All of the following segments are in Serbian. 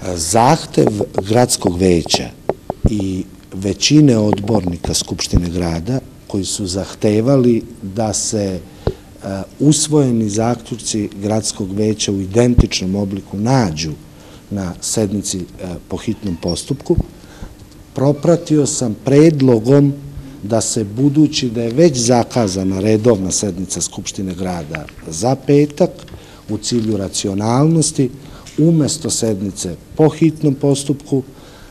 Zahtev gradskog veća i većine odbornika Skupštine grada koji su zahtevali da se usvojeni zaključci gradskog veća u identičnom obliku nađu na sednici po hitnom postupku, propratio sam predlogom da se, budući da je već zakazana redovna sednica Skupštine grada za petak, u cilju racionalnosti, umesto sednice po hitnom postupku,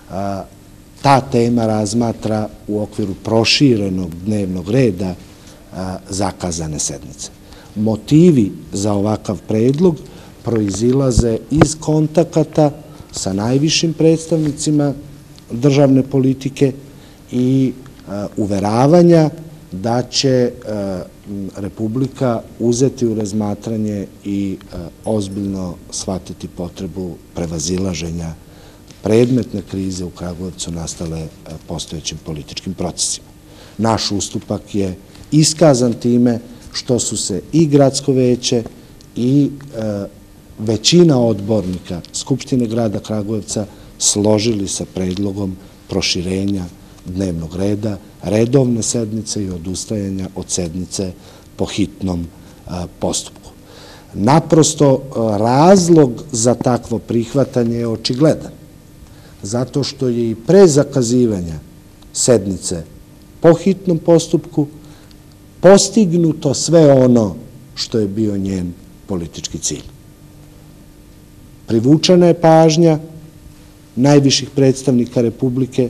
ta tema razmatra u okviru proširenog dnevnog reda zakazane sednice. Motivi za ovakav predlog proizilaze iz kontakata sa najvišim predstavnicima državne politike i uveravanja da će Republika uzeti u razmatranje i ozbiljno shvatiti potrebu prevazilaženja predmetne krize u Kragujevcu nastale postojećim političkim procesima. Naš ustupak je iskazan time što su se i gradsko veće i većina odbornika Skupštine grada Kragujevca složili sa predlogom proširenja dnevnog reda, redovne sednice i odustajanja od sednice po hitnom postupku. Naprosto, razlog za takvo prihvatanje je očigledan, zato što je i pre zakazivanja sednice po hitnom postupku postignuto sve ono što je bio njen politički cilj. Privučena je pažnja najviših predstavnika Republike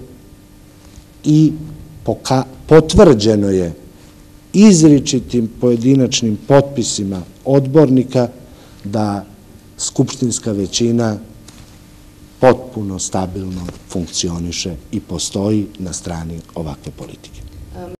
i potvrđeno je izričitim pojedinačnim potpisima odbornika da skupštinska većina potpuno stabilno funkcioniše i postoji na strani ovakve politike.